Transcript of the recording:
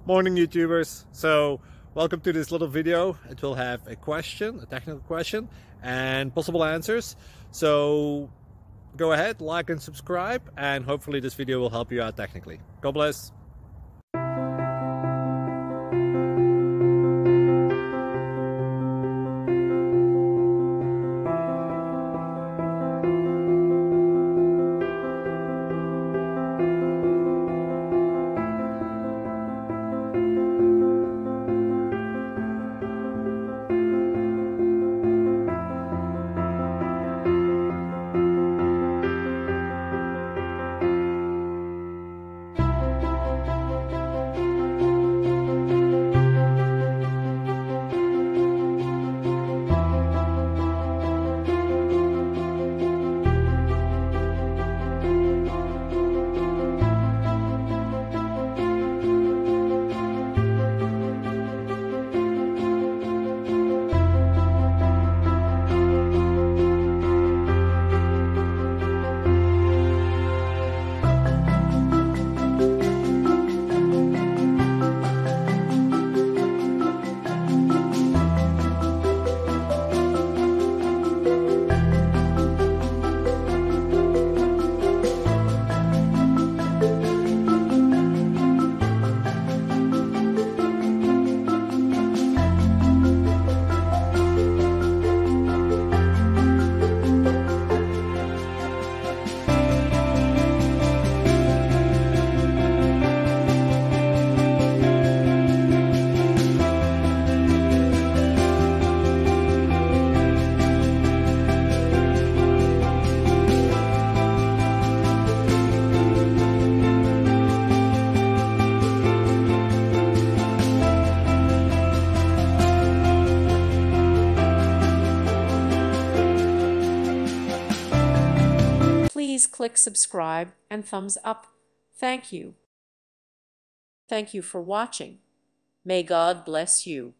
Morning YouTubers. So welcome to this little video. It will have a question, a technical question, and possible answers. So go ahead, like and subscribe, and hopefully this video will help you out technically. God bless. Please click subscribe and thumbs up. Thank you. Thank you for watching. May God bless you.